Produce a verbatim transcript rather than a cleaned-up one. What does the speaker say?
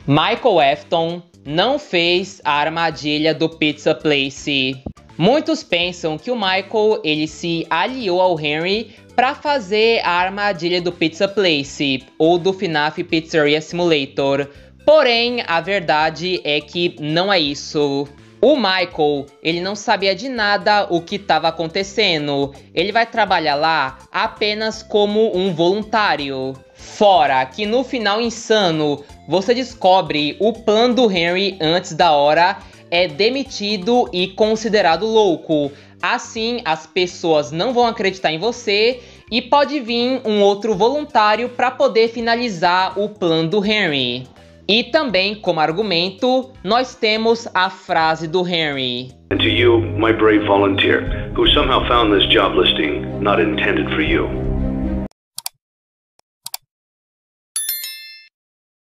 Michael Afton não fez a armadilha do Pizza Place. Muitos pensam que o Michael ele se aliou ao Henry para fazer a armadilha do Pizza Place ou do F NAF Pizzeria Simulator. Porém, a verdade é que não é isso. O Michael, ele não sabia de nada o que estava acontecendo. Ele vai trabalhar lá apenas como um voluntário. Fora que no final insano, você descobre o plano do Henry antes da hora, é demitido e considerado louco. Assim, as pessoas não vão acreditar em você e pode vir um outro voluntário para poder finalizar o plano do Henry. E também, como argumento, nós temos a frase do Henry. And to you, my brave volunteer, who somehow found this job listing not intended for you.